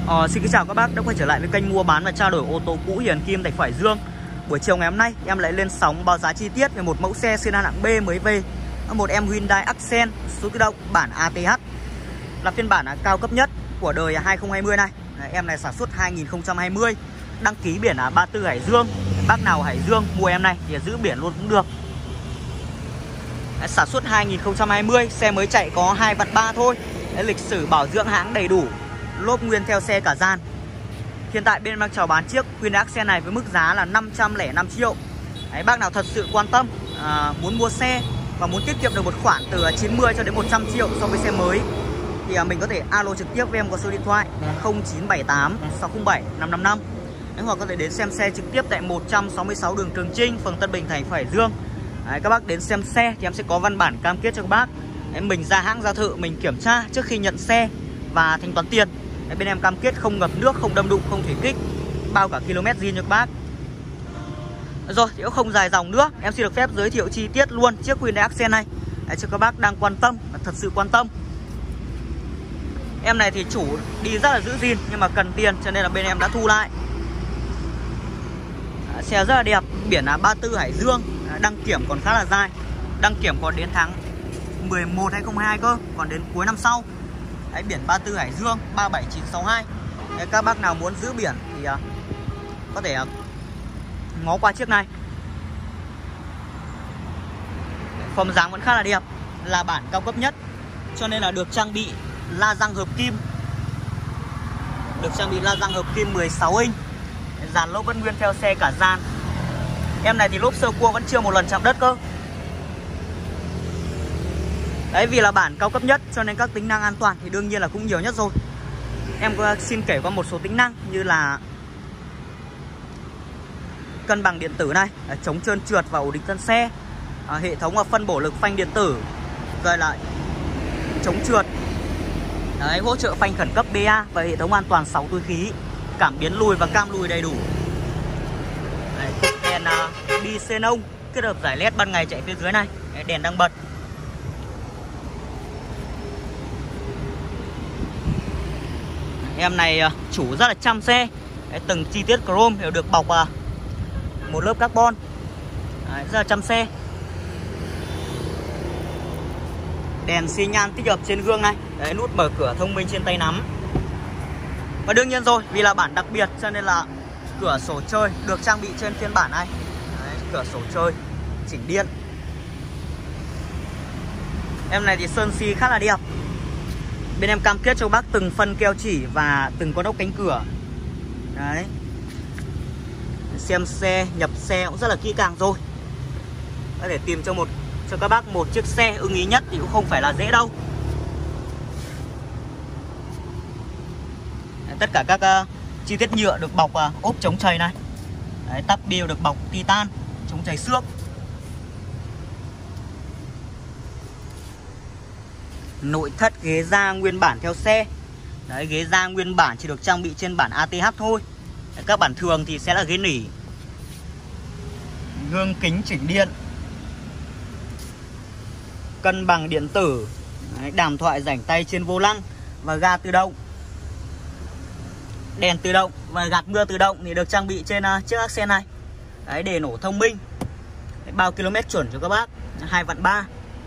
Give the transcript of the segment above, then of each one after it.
Xin kính chào các bác đã quay trở lại với kênh mua bán và trao đổi ô tô cũ Hiền Kim tại Hải Dương. Buổi chiều ngày hôm nay em lại lên sóng báo giá chi tiết về một mẫu xe sedan hạng B mới về, một em Hyundai Accent số tự động bản ATH, là phiên bản cao cấp nhất của đời 2020 này. Em này sản xuất 2020, đăng ký biển 34 Hải Dương. Bác nào Hải Dương mua em này thì giữ biển luôn cũng được. Sản xuất 2020, xe mới chạy có 2/3 thôi. Lịch sử bảo dưỡng hãng đầy đủ, lốp nguyên theo xe cả dàn. Hiện tại bên em đang chào bán chiếc Hyundai Accent này với mức giá là 505 triệu. Bác nào thật sự quan tâm, muốn mua xe và muốn tiết kiệm được một khoản từ 90 cho đến 100 triệu so với xe mới thì mình có thể alo trực tiếp với em qua số điện thoại 0978 607 555. Hoặc có thể đến xem xe trực tiếp tại 166 đường Trường Chinh, phường Tân Bình, thành phố Hải Dương. Các bác đến xem xe thì em sẽ có văn bản cam kết cho các bác. Mình ra hãng ra thử, mình kiểm tra trước khi nhận xe và thanh toán tiền. Bên em cam kết không ngập nước, không đâm đụng, không thủy kích, bao cả km zin cho các bác. Rồi thì cũng không dài dòng nữa, em xin được phép giới thiệu chi tiết luôn chiếc Hyundai Accent này cho các bác đang quan tâm, thật sự quan tâm. Em này thì chủ đi rất là giữ gìn nhưng mà cần tiền cho nên là bên em đã thu lại. Xe rất là đẹp, biển 34 Hải Dương, đăng kiểm còn khá là dài. Đăng kiểm còn đến tháng 11 2022 cơ, còn đến cuối năm sau. Biển 34 Hải Dương 37962. Các bác nào muốn giữ biển thì có thể ngó qua chiếc này. Form dáng vẫn khá là đẹp, là bản cao cấp nhất cho nên là được trang bị la răng hợp kim. Được trang bị la răng hợp kim 16 inch. Dàn lốp vẫn nguyên theo xe cả dàn. Em này thì lốp sơ cua vẫn chưa một lần chạm đất cơ. Đấy, vì là bản cao cấp nhất cho nên các tính năng an toàn thì đương nhiên là cũng nhiều nhất rồi. Em xin kể qua một số tính năng như là cân bằng điện tử này, chống trơn trượt và ổn định thân xe, hệ thống phân bổ lực phanh điện tử, rồi lại chống trượt. Đấy, hỗ trợ phanh khẩn cấp BA và hệ thống an toàn 6 túi khí, cảm biến lùi và cam lùi đầy đủ. Đấy, đèn đi xenon kết hợp giải LED ban ngày chạy phía dưới này. Đấy, đèn đang bật. Em này chủ rất là chăm xe. Đấy, từng chi tiết chrome đều được bọc một lớp carbon. Đấy, rất là chăm xe. Đèn xi nhan tích hợp trên gương này. Đấy, nút mở cửa thông minh trên tay nắm. Và đương nhiên rồi, vì là bản đặc biệt cho nên là cửa sổ chơi được trang bị trên phiên bản này. Đấy, cửa sổ chơi chỉnh điện. Em này thì sơn xi khá là đẹp. Bên em cam kết cho bác từng phân keo chỉ và từng con ốc cánh cửa. Đấy. Xem xe, nhập xe cũng rất là kỹ càng rồi. Để tìm cho các bác một chiếc xe ưng ý nhất thì cũng không phải là dễ đâu. Đấy, tất cả các chi tiết nhựa được bọc ốp chống trầy này. Đấy, tắp biêu được bọc titan chống trầy xước. Nội thất ghế da nguyên bản theo xe. Đấy, ghế da nguyên bản chỉ được trang bị trên bản ATH thôi. Đấy, các bản thường thì sẽ là ghế nỉ. Gương kính chỉnh điện, cân bằng điện tử. Đấy, đàm thoại rảnh tay trên vô lăng và ga tự động. Đèn tự động và gạt mưa tự động thì được trang bị trên chiếc Accent này. Đấy, để nổ thông minh. Đấy, bao km chuẩn cho các bác, 2/3.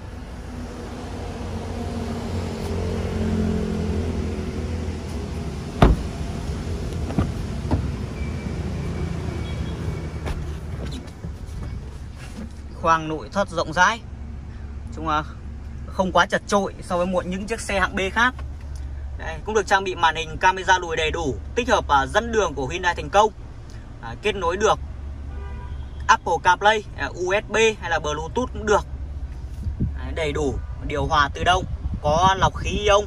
Khoang nội thất rộng rãi, chung là không quá chật chội so với những chiếc xe hạng B khác. Đây, cũng được trang bị màn hình camera lùi đầy đủ, tích hợp dẫn đường của Hyundai thành công. Kết nối được Apple CarPlay, USB hay là Bluetooth cũng được. Đầy đủ, điều hòa tự động, có lọc khí ion.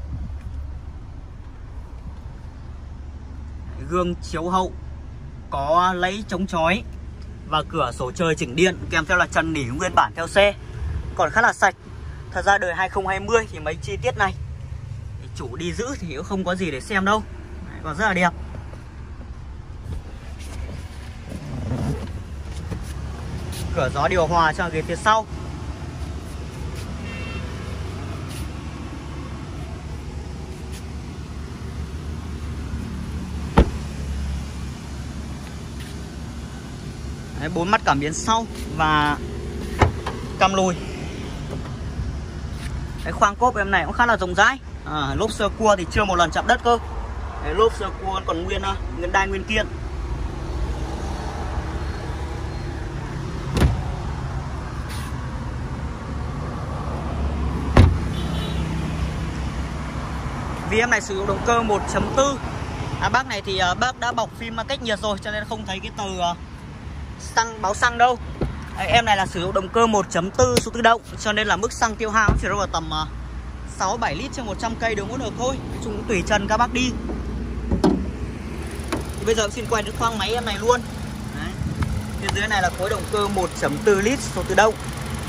Gương chiếu hậu có lấy chống chói và cửa sổ trời chỉnh điện, kèm theo là trần nỉ nguyên bản theo xe, còn khá là sạch. Thật ra đời 2020 thì mấy chi tiết này chủ đi giữ thì cũng không có gì để xem đâu. Đấy, còn rất là đẹp. Cửa gió điều hòa cho ghế phía sau. Đấy, 4 mắt cảm biến sau và cam lùi. Cái khoang cốp em này cũng khá là rộng rãi. Lốp sơ cua thì chưa một lần chạm đất cơ. Đấy, lốp sơ cua còn nguyên đai nguyên kiện. Vì em này sử dụng động cơ 1.4. Bác này thì bác đã bọc phim cách nhiệt rồi cho nên không thấy cái từ xăng báo xăng đâu. Em này là sử dụng động cơ 1.4 số tự động cho nên là mức xăng tiêu hao chỉ rơi vào tầm 6-7 lít trên 100 cây đường mỗi lượt thôi. Nói chung cũng tùy chân các bác đi. Thì bây giờ em xin quay đến khoang máy em này luôn. Đấy. Bên dưới này là khối động cơ 1.4 lít số tự động.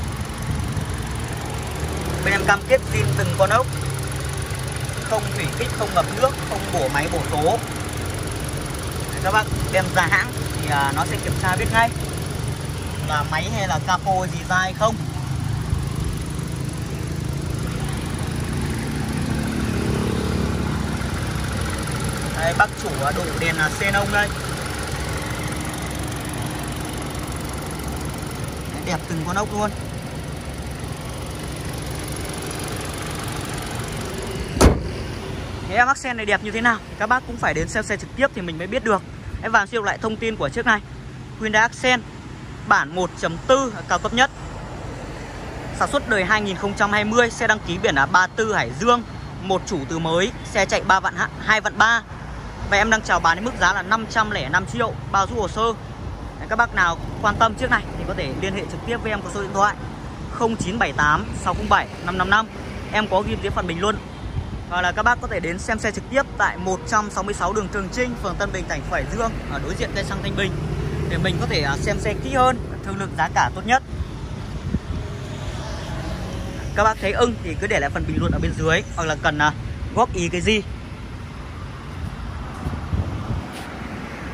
Bên em cam kết zin từng con ốc, không thủy kích, không ngập nước, không bổ máy bổ số. Các bác đem ra hãng thì nó sẽ kiểm tra biết ngay là máy hay là capo gì ra hay không. Đây, bác chủ đổ đèn xenon đây. Đấy, đẹp từng con ốc luôn. Thế em Accent này đẹp như thế nào thì các bác cũng phải đến xem xe trực tiếp thì mình mới biết được. Em vào siêu lại thông tin của chiếc này. Hyundai Accent bản 1.4 cao cấp nhất, sản xuất đời 2020, xe đăng ký biển là 34 Hải Dương, một chủ từ mới, xe chạy 2 vạn 3. Và em đang chào bán với mức giá là 505 triệu bao giúp hồ sơ. Các bác nào quan tâm chiếc này thì có thể liên hệ trực tiếp với em qua số điện thoại 0978 607 555. Em có ghi dưới phần bình luận. Hoặc là các bác có thể đến xem xe trực tiếp tại 166 đường Trường Trinh, phường Tân Bình, thành phố Hải Dương, ở đối diện cây xăng Thanh Bình, để mình có thể xem xe kỹ hơn, thương lượng giá cả tốt nhất. Các bác thấy ưng thì cứ để lại phần bình luận ở bên dưới, hoặc là cần góp ý cái gì